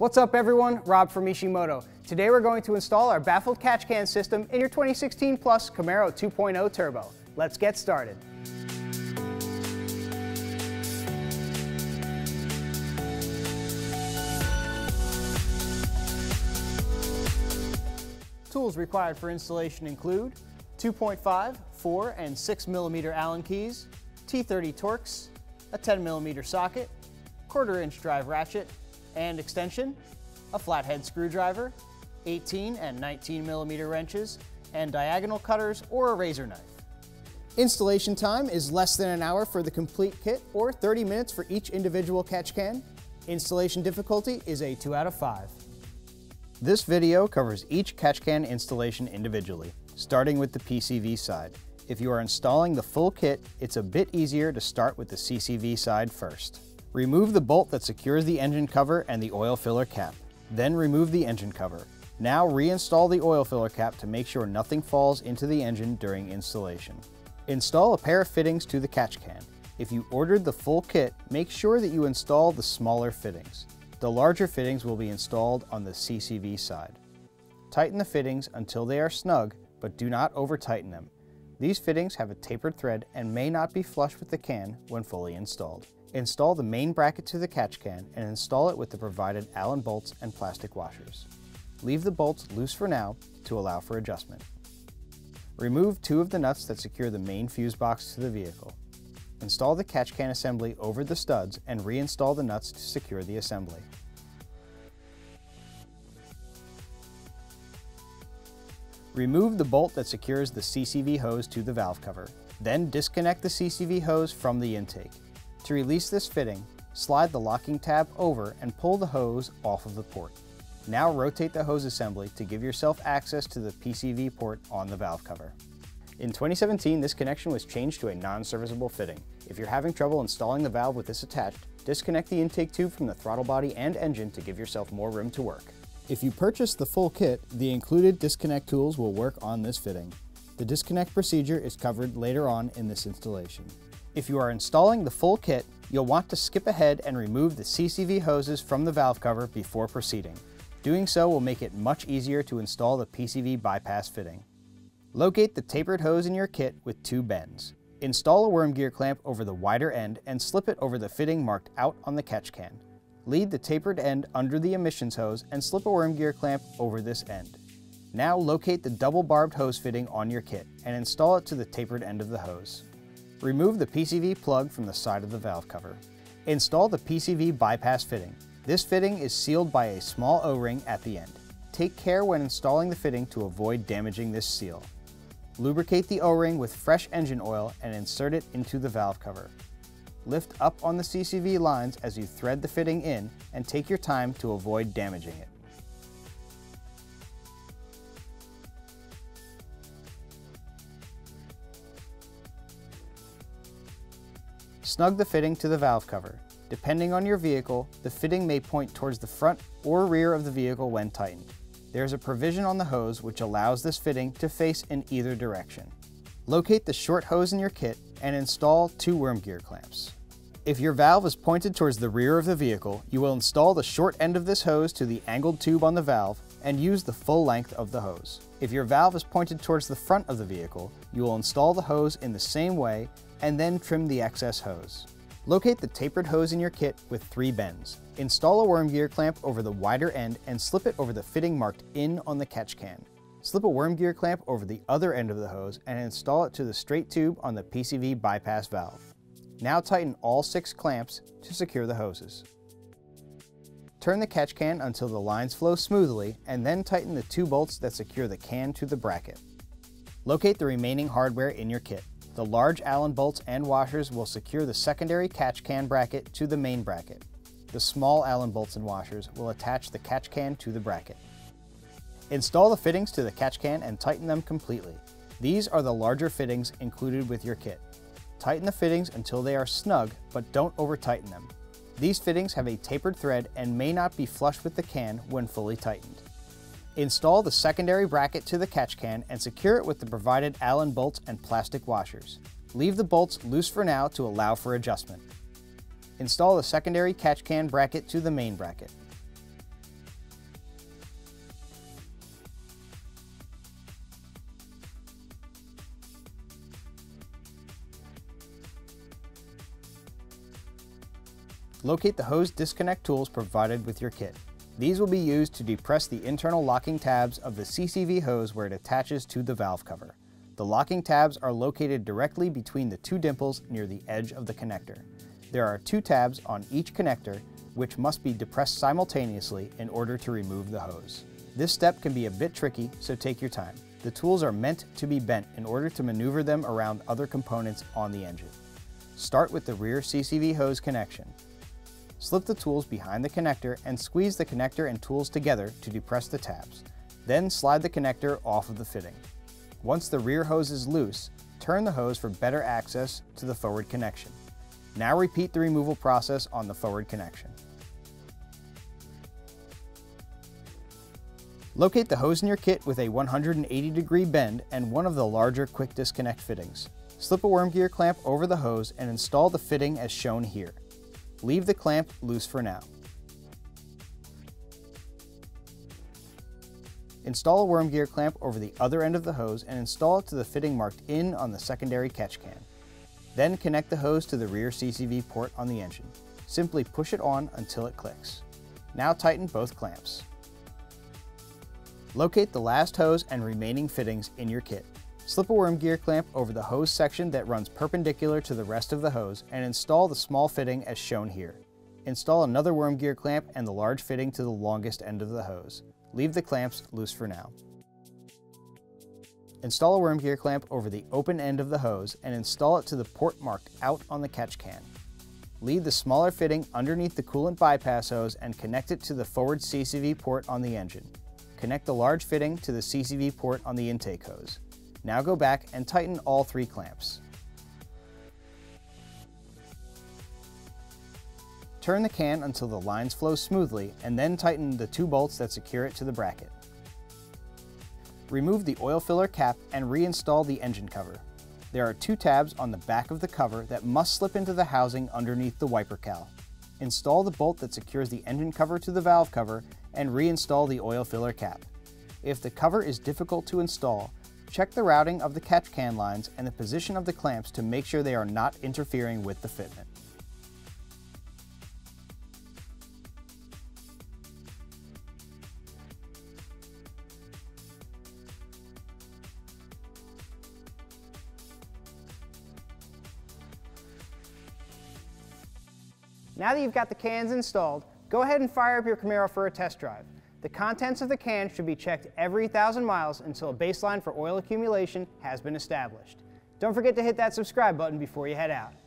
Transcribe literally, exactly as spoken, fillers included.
What's up everyone, Rob from Mishimoto. Today we're going to install our baffled catch can system in your twenty sixteen Plus Camaro two point oh Turbo. Let's get started. Tools required for installation include two point five, four, and six millimeter Allen keys, T thirty Torx, a ten millimeter socket, quarter inch drive ratchet and extension, a flathead screwdriver, eighteen and nineteen millimeter wrenches, and diagonal cutters or a razor knife. Installation time is less than an hour for the complete kit or thirty minutes for each individual catch can. Installation difficulty is a two out of five. This video covers each catch can installation individually, starting with the P C V side. If you are installing the full kit, it's a bit easier to start with the C C V side first. Remove the bolt that secures the engine cover and the oil filler cap. Then remove the engine cover. Now reinstall the oil filler cap to make sure nothing falls into the engine during installation. Install a pair of fittings to the catch can. If you ordered the full kit, make sure that you install the smaller fittings. The larger fittings will be installed on the C C V side. Tighten the fittings until they are snug, but do not over-tighten them. These fittings have a tapered thread and may not be flush with the can when fully installed. Install the main bracket to the catch can and install it with the provided Allen bolts and plastic washers. Leave the bolts loose for now to allow for adjustment. Remove two of the nuts that secure the main fuse box to the vehicle. Install the catch can assembly over the studs and reinstall the nuts to secure the assembly. Remove the bolt that secures the C C V hose to the valve cover. Then disconnect the C C V hose from the intake. To release this fitting, slide the locking tab over and pull the hose off of the port. Now rotate the hose assembly to give yourself access to the P C V port on the valve cover. In twenty seventeen, this connection was changed to a non-serviceable fitting. If you're having trouble installing the valve with this attached, disconnect the intake tube from the throttle body and engine to give yourself more room to work. If you purchase the full kit, the included disconnect tools will work on this fitting. The disconnect procedure is covered later on in this installation. If you are installing the full kit, you'll want to skip ahead and remove the C C V hoses from the valve cover before proceeding. Doing so will make it much easier to install the P C V bypass fitting. Locate the tapered hose in your kit with two bends. Install a worm gear clamp over the wider end and slip it over the fitting marked out on the catch can. Lead the tapered end under the emissions hose and slip a worm gear clamp over this end. Now locate the double barbed hose fitting on your kit and install it to the tapered end of the hose. Remove the P C V plug from the side of the valve cover. Install the P C V bypass fitting. This fitting is sealed by a small O-ring at the end. Take care when installing the fitting to avoid damaging this seal. Lubricate the O-ring with fresh engine oil and insert it into the valve cover. Lift up on the C C V lines as you thread the fitting in and take your time to avoid damaging it. Snug the fitting to the valve cover. Depending on your vehicle, the fitting may point towards the front or rear of the vehicle when tightened. There is a provision on the hose which allows this fitting to face in either direction. Locate the short hose in your kit and install two worm gear clamps. If your valve is pointed towards the rear of the vehicle, you will install the short end of this hose to the angled tube on the valve and use the full length of the hose. If your valve is pointed towards the front of the vehicle, you will install the hose in the same way and then trim the excess hose. Locate the tapered hose in your kit with three bends. Install a worm gear clamp over the wider end and slip it over the fitting marked in on the catch can. Slip a worm gear clamp over the other end of the hose and install it to the straight tube on the P C V bypass valve. Now tighten all six clamps to secure the hoses. Turn the catch can until the lines flow smoothly and then tighten the two bolts that secure the can to the bracket. Locate the remaining hardware in your kit. The large Allen bolts and washers will secure the secondary catch can bracket to the main bracket. The small Allen bolts and washers will attach the catch can to the bracket. Install the fittings to the catch can and tighten them completely. These are the larger fittings included with your kit. Tighten the fittings until they are snug, but don't over-tighten them. These fittings have a tapered thread and may not be flush with the can when fully tightened. Install the secondary bracket to the catch can and secure it with the provided Allen bolts and plastic washers. Leave the bolts loose for now to allow for adjustment. Install the secondary catch can bracket to the main bracket. Locate the hose disconnect tools provided with your kit. These will be used to depress the internal locking tabs of the C C V hose where it attaches to the valve cover. The locking tabs are located directly between the two dimples near the edge of the connector. There are two tabs on each connector which must be depressed simultaneously in order to remove the hose. This step can be a bit tricky, so take your time. The tools are meant to be bent in order to maneuver them around other components on the engine. Start with the rear C C V hose connection. Slip the tools behind the connector and squeeze the connector and tools together to depress the tabs. Then slide the connector off of the fitting. Once the rear hose is loose, turn the hose for better access to the forward connection. Now repeat the removal process on the forward connection. Locate the hose in your kit with a one hundred eighty degree bend and one of the larger quick disconnect fittings. Slip a worm gear clamp over the hose and install the fitting as shown here. Leave the clamp loose for now. Install a worm gear clamp over the other end of the hose and install it to the fitting marked in on the secondary catch can. Then connect the hose to the rear C C V port on the engine. Simply push it on until it clicks. Now tighten both clamps. Locate the last hose and remaining fittings in your kit. Slip a worm gear clamp over the hose section that runs perpendicular to the rest of the hose and install the small fitting as shown here. Install another worm gear clamp and the large fitting to the longest end of the hose. Leave the clamps loose for now. Install a worm gear clamp over the open end of the hose and install it to the port marked out on the catch can. Leave the smaller fitting underneath the coolant bypass hose and connect it to the forward C C V port on the engine. Connect the large fitting to the C C V port on the intake hose. Now go back and tighten all three clamps. Turn the can until the lines flow smoothly and then tighten the two bolts that secure it to the bracket. Remove the oil filler cap and reinstall the engine cover. There are two tabs on the back of the cover that must slip into the housing underneath the wiper cowl. Install the bolt that secures the engine cover to the valve cover and reinstall the oil filler cap. If the cover is difficult to install, check the routing of the catch can lines and the position of the clamps to make sure they are not interfering with the fitment. Now that you've got the cans installed, go ahead and fire up your Camaro for a test drive. The contents of the can should be checked every thousand miles until a baseline for oil accumulation has been established. Don't forget to hit that subscribe button before you head out.